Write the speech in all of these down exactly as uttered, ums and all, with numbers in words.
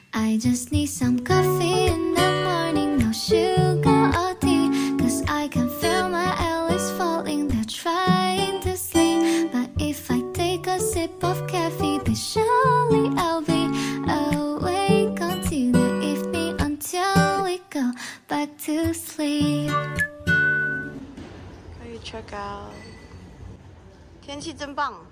I just need some coffee in the morning, no sugar or tea, cause I can feel my eyelids falling, they're trying to sleep. But if I take a sip of coffee, then surely I'll be awake until the evening, until we go back to sleep. 可以 check out， 天气真棒。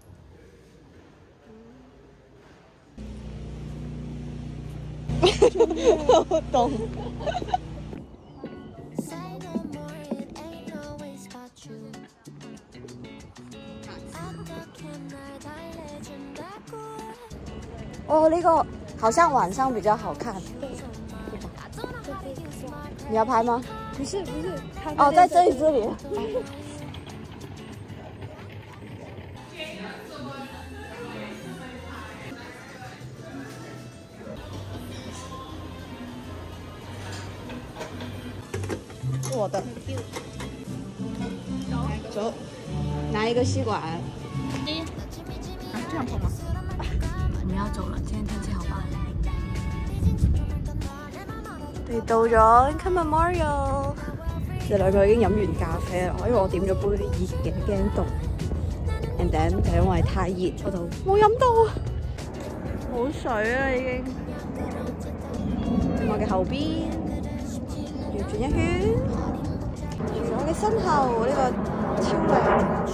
我懂。哦，那个好像晚上比较好看。你要拍吗？ 不是不是， 哦，在这里这里。我的，走，拿一个吸管。 一，啊，这样碰吗？我们要走了，今天天气好棒。 嚟到咗 Inca Memorial， 你兩個已經飲完咖啡啦，因為我點咗杯熱嘅，驚凍。And then 就因為太熱，我就冇飲到，冇水啦已經。我嘅後邊。 要轉一圈，我嘅身後呢個超靚。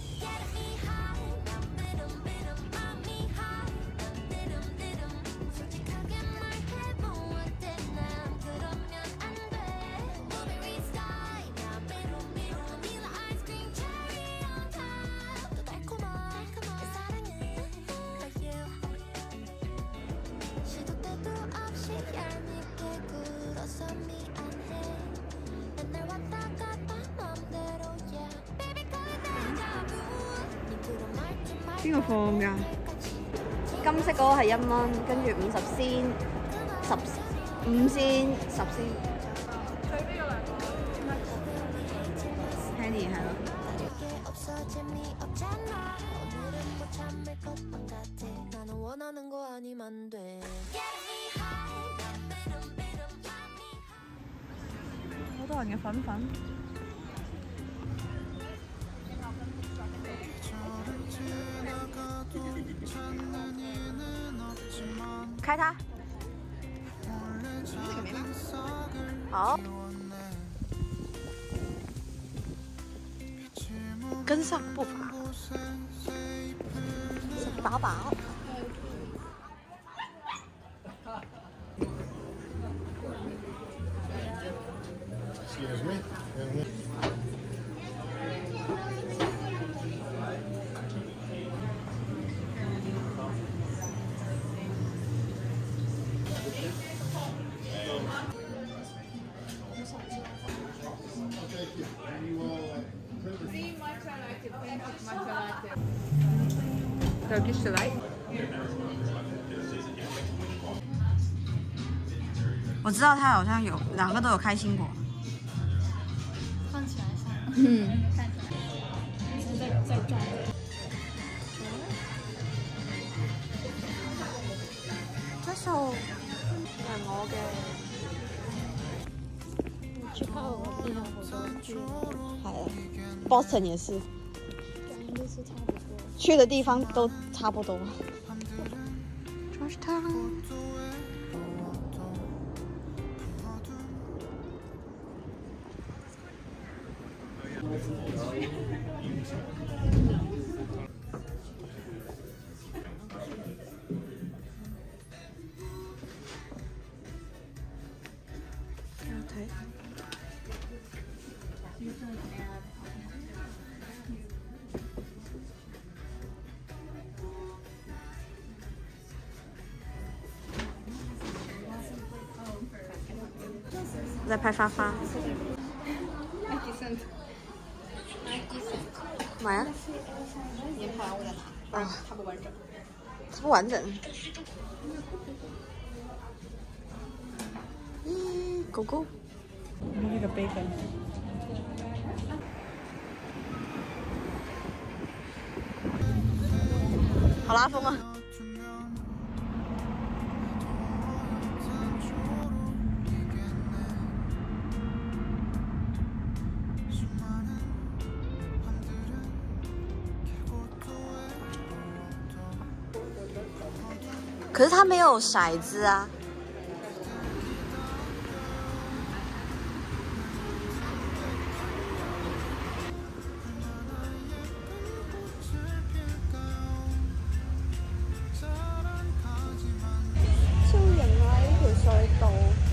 邊個放㗎？金色嗰個係一蚊，跟住五十仙、十五仙、十仙。最呢個兩個 Penny 係咯。好多人嘅粉粉。 开它。好，跟上步伐，把把。 Excuse me. 我知道它好像有两个都有开心果。 放起来一下。 嗯。 看起来。再再转。 这首係我嘅。 去泡我地方好多去。 係啊 ，Boston 也是。 感覺都是差不多。 去的地方都差不多。Georgetown。 我在拍花花。买啊！ 你拍完我再拿。啊，它不完整。 它不完整。咦，狗狗。那个杯粉。好拉风啊！ 可是它没有骰子啊。超型啊！呢條隧道。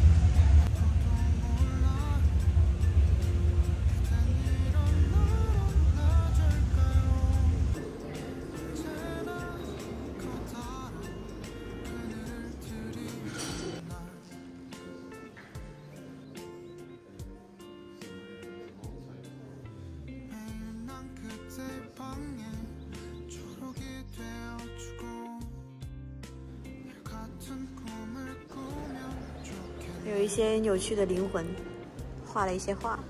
有一些有趣的灵魂，画了一些画。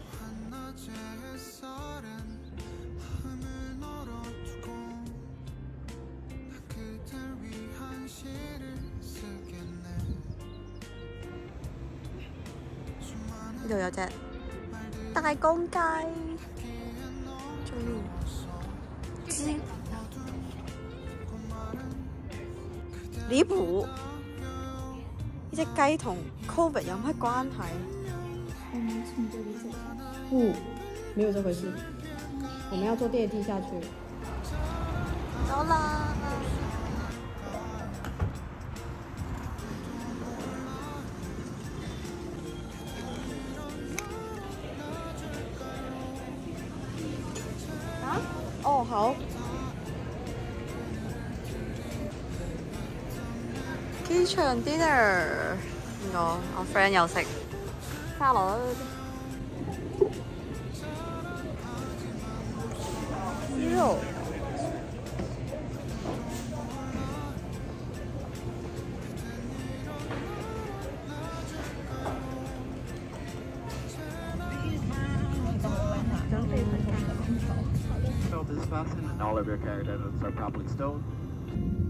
呢度有隻大公雞，終於知離譜。呢隻雞同 Covid 有乜關係？ 我們從這裡走。 不，沒有這回事。我們要坐電梯下去。到啦！啊？哦，好。機場 dinner， 我我 friend 又食沙律。雞肉。 Belt is fastened and all of your carry items are properly stowed.